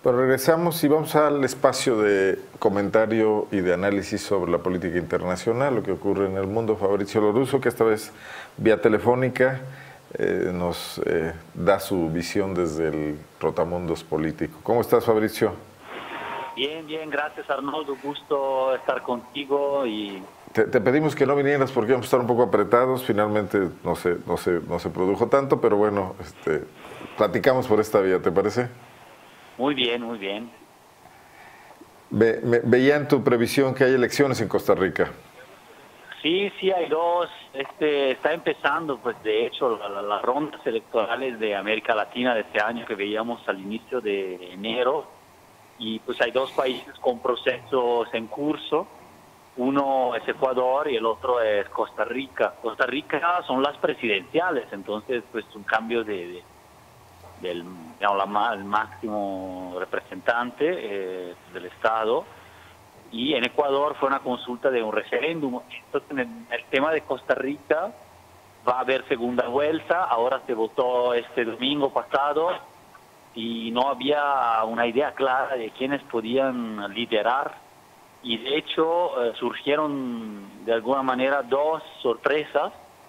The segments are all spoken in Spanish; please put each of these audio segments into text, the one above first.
Bueno, regresamos y vamos al espacio de comentario y de análisis sobre la política internacional, lo que ocurre en el mundo. Fabricio Lorusso, que esta vez vía telefónica nos da su visión desde el trotamundos político. ¿Cómo estás, Fabricio? Bien, bien, gracias Arnoldo, gusto estar contigo y... Te pedimos que no vinieras porque íbamos a estar un poco apretados, finalmente no se produjo tanto, pero bueno, platicamos por esta vía, ¿te parece? Muy bien, muy bien. Veía en tu previsión que hay elecciones en Costa Rica. Sí, sí, hay dos. Está empezando, pues de hecho, las rondas electorales de América Latina de este año que veíamos al inicio de enero. Y pues hay dos países con procesos en curso. Uno es Ecuador y el otro es Costa Rica. Costa Rica son las presidenciales, entonces pues un cambio del digamos, el máximo representante del Estado, y en Ecuador fue una consulta de un referéndum. Entonces en el tema de Costa Rica va a haber segunda vuelta, ahora se votó este domingo pasado y no había una idea clara de quiénes podían liderar, y de hecho surgieron de alguna manera dos sorpresas.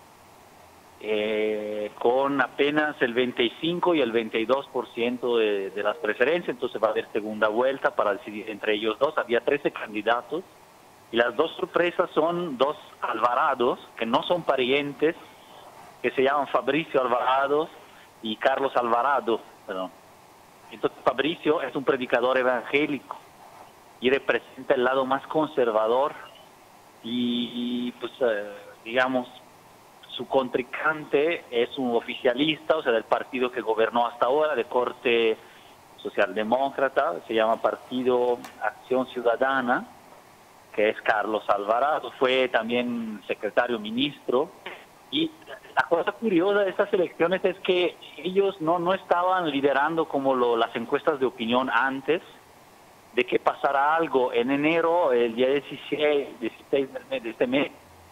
Con apenas el 25 y el 22% de las preferencias, entonces va a haber segunda vuelta para decidir entre ellos dos. Había 13 candidatos y las dos sorpresas son dos Alvarados, que no son parientes, que se llaman Fabricio Alvarado y Carlos Alvarado, perdón. Entonces Fabricio es un predicador evangélico y representa el lado más conservador y pues digamos, su contrincante es un oficialista, o sea, del partido que gobernó hasta ahora, de corte socialdemócrata, se llama Partido Acción Ciudadana, que es Carlos Alvarado, fue también secretario ministro. Y la cosa curiosa de estas elecciones es que ellos no estaban liderando como las encuestas de opinión antes de que pasara algo. En enero, el día 16 de este mes,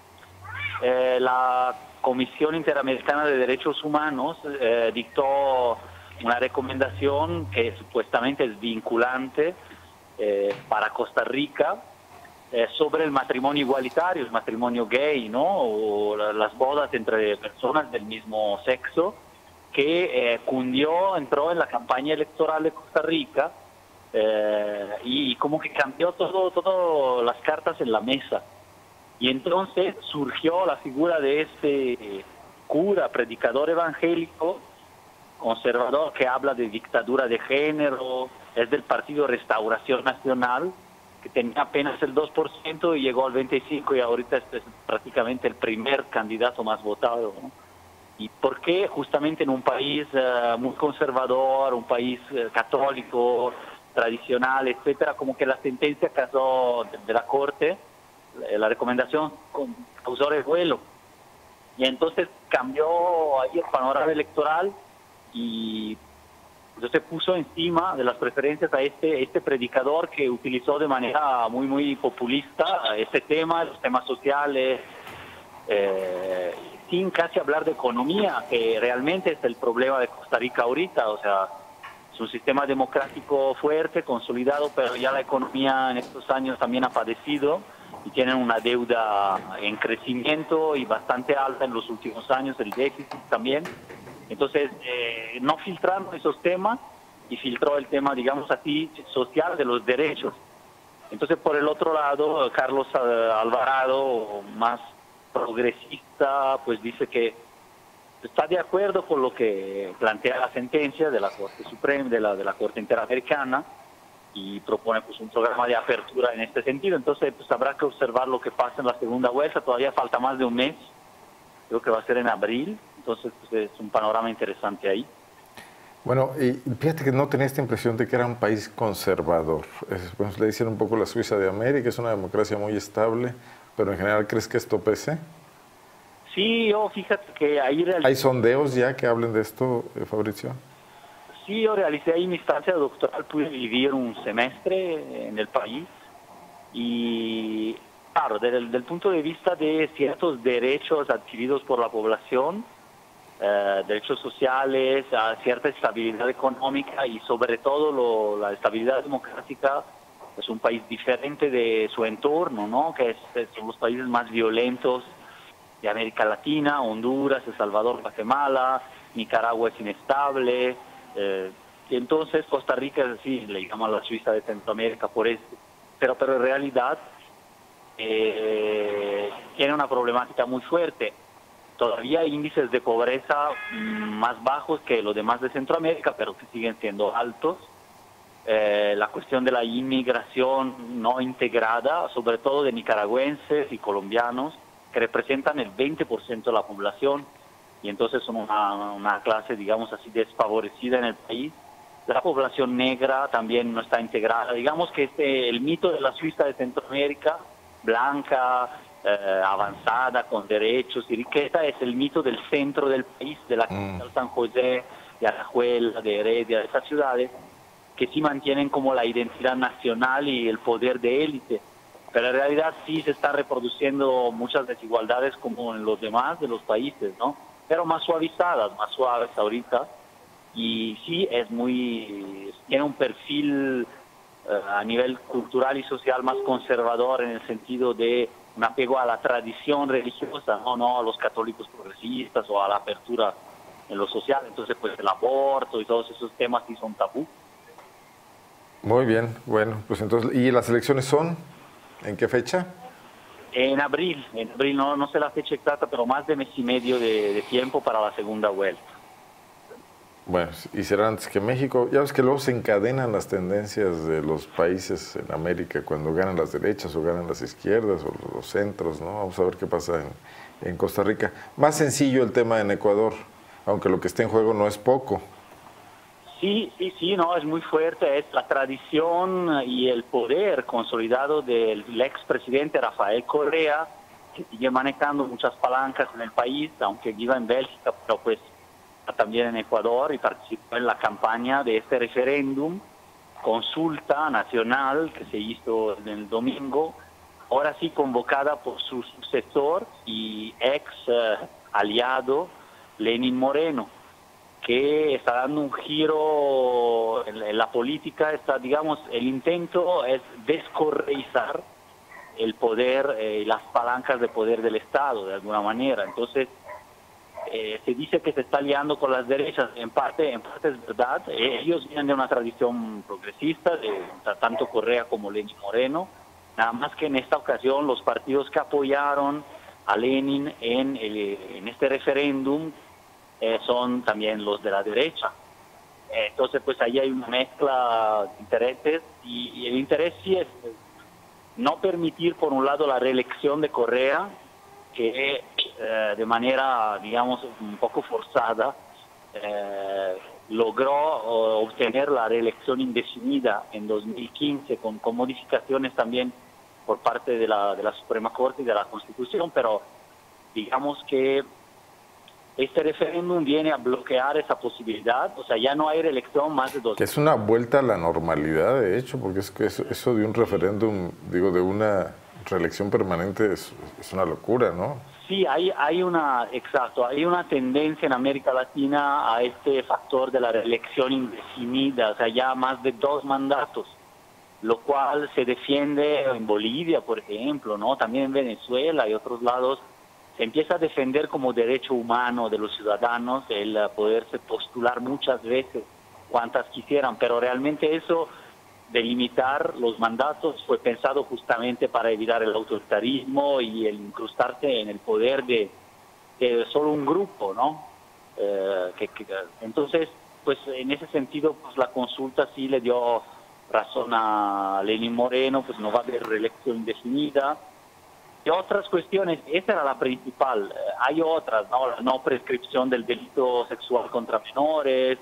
la Comisión Interamericana de Derechos Humanos dictó una recomendación que supuestamente es vinculante para Costa Rica sobre el matrimonio igualitario, el matrimonio gay, ¿no? O las bodas entre personas del mismo sexo, que entró en la campaña electoral de Costa Rica y como que cambió todo las cartas en la mesa. Y entonces surgió la figura de este cura, predicador evangélico, conservador, que habla de dictadura de género, es del partido Restauración Nacional, que tenía apenas el 2% y llegó al 25%, y ahorita es prácticamente el primer candidato más votado, ¿no? ¿Y por qué? Justamente en un país muy conservador, un país católico, tradicional, etcétera, como que la sentencia casó de la Corte, la recomendación causó revuelo, y entonces cambió ahí el panorama electoral y entonces puso encima de las preferencias a este predicador que utilizó de manera muy populista este tema, los temas sociales, sin casi hablar de economía, que realmente es el problema de Costa Rica ahorita. O sea, es un sistema democrático fuerte, consolidado, pero ya la economía en estos años también ha padecido y tienen una deuda en crecimiento y bastante alta en los últimos años, el déficit también. Entonces, no filtraron esos temas y filtró el tema, digamos así, social de los derechos. Entonces, por el otro lado, Carlos Alvarado, más progresista, pues dice que está de acuerdo con lo que plantea la sentencia de la Corte Suprema, de la Corte Interamericana, y propone pues un programa de apertura en este sentido. Entonces pues habrá que observar lo que pasa en la segunda vuelta. Todavía falta más de un mes, creo que va a ser en abril, entonces pues es un panorama interesante ahí. Bueno, y fíjate que no tenía esta impresión de que era un país conservador. Pues, le dicen un poco la Suiza de América, es una democracia muy estable, pero en general, ¿crees que esto pese? Sí, yo fíjate que ahí ¿Hay sondeos ya que hablen de esto, Fabricio? Sí, yo realicé ahí mi estancia doctoral, pude vivir un semestre en el país y, claro, desde el punto de vista de ciertos derechos adquiridos por la población, derechos sociales, a cierta estabilidad económica y sobre todo la estabilidad democrática. Es un país diferente de su entorno, ¿no? Son los países más violentos de América Latina: Honduras, El Salvador, Guatemala, Nicaragua es inestable. Y entonces Costa Rica es así, le llaman la Suiza de Centroamérica por eso. Pero en realidad tiene una problemática muy fuerte. Todavía hay índices de pobreza más bajos que los demás de Centroamérica, pero que siguen siendo altos. La cuestión de la inmigración no integrada, sobre todo de nicaragüenses y colombianos, que representan el 20% de la población, y entonces son una clase, digamos así, desfavorecida en el país. La población negra también no está integrada. Digamos que el mito de la Suiza de Centroamérica, blanca, avanzada, con derechos y riqueza, es el mito del centro del país, de la capital San José, de Alajuela, de Heredia, de esas ciudades, que sí mantienen como la identidad nacional y el poder de élite. Pero en realidad sí se está reproduciendo muchas desigualdades como en los demás de los países, ¿no? Pero más suavizadas, más suaves ahorita. Y sí, tiene un perfil a nivel cultural y social más conservador, en el sentido de un apego a la tradición religiosa, no a los católicos progresistas o a la apertura en lo social. Entonces, pues el aborto y todos esos temas sí son tabú. Muy bien, bueno, pues entonces, ¿y las elecciones son? ¿En qué fecha? En abril, no sé la fecha exacta, pero más de mes y medio de tiempo para la segunda vuelta. Bueno, y será antes que México. Ya ves que luego se encadenan las tendencias de los países en América cuando ganan las derechas o ganan las izquierdas o los centros, ¿no? Vamos a ver qué pasa en Costa Rica. Más sencillo el tema en Ecuador, aunque lo que está en juego no es poco. Sí, no, es muy fuerte. Es la tradición y el poder consolidado del expresidente Rafael Correa, que sigue manejando muchas palancas en el país, aunque viva en Bélgica, pero pues también en Ecuador, y participó en la campaña de este referéndum, consulta nacional que se hizo en el domingo, ahora sí convocada por su sucesor y ex aliado Lenín Moreno, que está dando un giro en la política. Digamos, el intento es descorreizar el poder y las palancas de poder del Estado, de alguna manera. Entonces, se dice que se está aliando con las derechas. En parte es verdad. Ellos vienen de una tradición progresista, tanto Correa como Lenín Moreno. Nada más que en esta ocasión los partidos que apoyaron a Lenin en este referéndum son también los de la derecha. Entonces, pues ahí hay una mezcla de intereses, y el interés sí es no permitir, por un lado, la reelección de Correa, que de manera, digamos, un poco forzada, logró obtener la reelección indefinida en 2015 con modificaciones también por parte de la Suprema Corte y de la Constitución, pero digamos que este referéndum viene a bloquear esa posibilidad. O sea, ya no hay reelección más de 2 años. Que es una vuelta a la normalidad, de hecho, porque es que eso de un referéndum, digo, de una reelección permanente es una locura, ¿no? Sí, hay una tendencia en América Latina a este factor de la reelección indefinida, o sea, ya más de 2 mandatos, lo cual se defiende en Bolivia, por ejemplo, ¿no? También en Venezuela y otros lados. Se empieza a defender como derecho humano de los ciudadanos el poderse postular muchas veces, cuantas quisieran, pero realmente eso de limitar los mandatos fue pensado justamente para evitar el autoritarismo y el incrustarse en el poder de solo un grupo, ¿no? Entonces, pues en ese sentido, pues la consulta sí le dio razón a Lenín Moreno, pues no va a haber reelección indefinida. Y otras cuestiones, esa era la principal. Hay otras, ¿no? La no prescripción del delito sexual contra menores,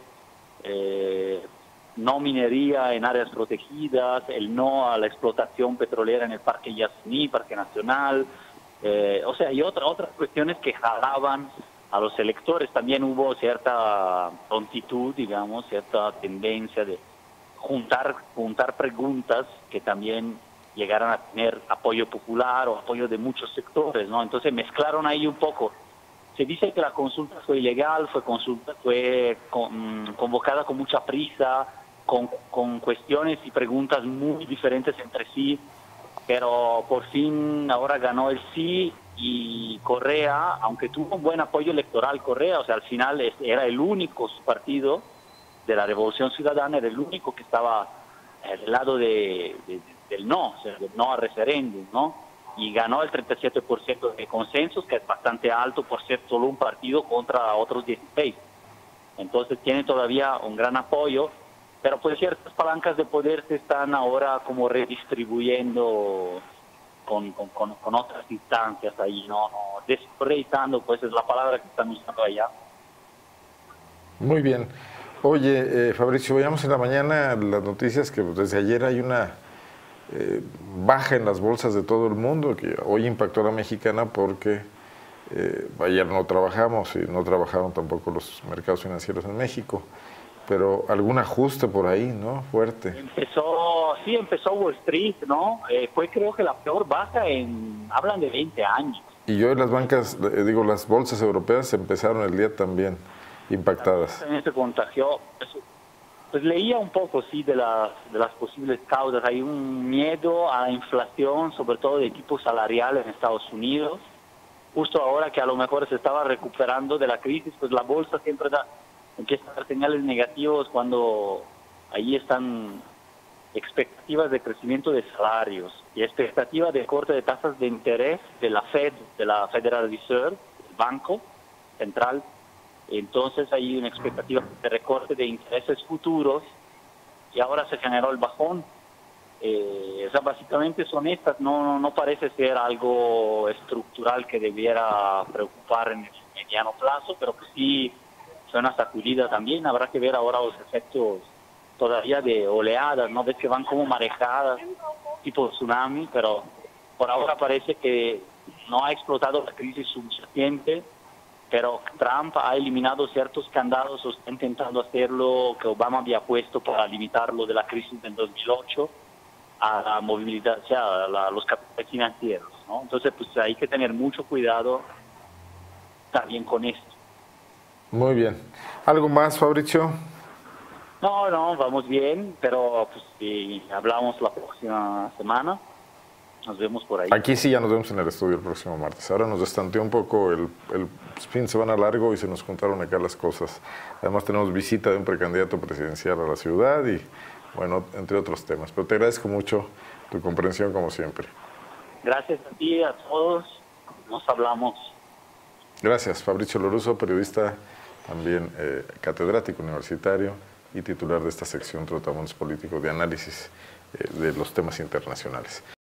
no minería en áreas protegidas, el no a la explotación petrolera en el Parque Yasuní, Parque Nacional, o sea, y otras cuestiones que jalaban a los electores. También hubo cierta prontitud, digamos, cierta tendencia de juntar preguntas que también llegaron a tener apoyo popular o apoyo de muchos sectores, ¿no? Entonces mezclaron ahí un poco Se dice que la consulta fue ilegal, fue convocada con mucha prisa, con cuestiones y preguntas muy diferentes entre sí, pero por fin ahora ganó el sí y Correa, aunque tuvo un buen apoyo electoral, Correa, o sea, al final era el único, su partido de la Revolución Ciudadana era el único que estaba del lado del no, o sea, del no al referéndum, ¿no? Y ganó el 37% de consensos, que es bastante alto por ser solo un partido contra otros 16. Entonces tiene todavía un gran apoyo, pero pues ciertas palancas de poder se están ahora como redistribuyendo con otras instancias ahí, ¿no? Desproyectando, pues es la palabra que están usando allá. Muy bien. Oye, Fabricio, veíamos en la mañana las noticias que desde ayer hay una baja en las bolsas de todo el mundo, que hoy impactó a la mexicana porque ayer no trabajamos y no trabajaron tampoco los mercados financieros en México, pero algún ajuste por ahí, ¿no? Fuerte. Empezó Wall Street, ¿no? Fue creo que la peor baja hablan de 20 años. Y hoy las bancas, las bolsas europeas empezaron el día también impactadas. También se contagió. Pues leía un poco, sí, de las posibles causas. Hay un miedo a la inflación, sobre todo de tipo salarial en Estados Unidos. Justo ahora que a lo mejor se estaba recuperando de la crisis, pues la bolsa siempre empieza a dar señales negativos cuando ahí están expectativas de crecimiento de salarios y expectativas de corte de tasas de interés de la Fed, de la Federal Reserve, el Banco Central. Entonces hay una expectativa de recorte de intereses futuros y ahora se generó el bajón. O sea, básicamente son estas, no parece ser algo estructural que debiera preocupar en el mediano plazo, pero que sí es una sacudida también. Habrá que ver ahora los efectos todavía de oleadas, ¿no? Ves que van como marejadas, tipo tsunami, pero por ahora parece que no ha explotado la crisis suficiente. Pero Trump ha eliminado ciertos candados, o está intentando hacerlo, que Obama había puesto para limitarlo de la crisis del 2008 a la movilidad, o sea, a los capitales financieros, ¿no? Entonces, pues hay que tener mucho cuidado también con esto. Muy bien. ¿Algo más, Fabricio? No, vamos bien, pero pues si hablamos la próxima semana. Nos vemos por ahí. Aquí sí ya nos vemos en el estudio el próximo martes. Ahora nos destanteó un poco el fin de semana largo y se nos juntaron acá las cosas. Además tenemos visita de un precandidato presidencial a la ciudad y, bueno, entre otros temas. Pero te agradezco mucho tu comprensión como siempre. Gracias a ti, a todos. Nos hablamos. Gracias, Fabricio Lorusso, periodista, también catedrático universitario y titular de esta sección Trotamundos Políticos de análisis de los temas internacionales.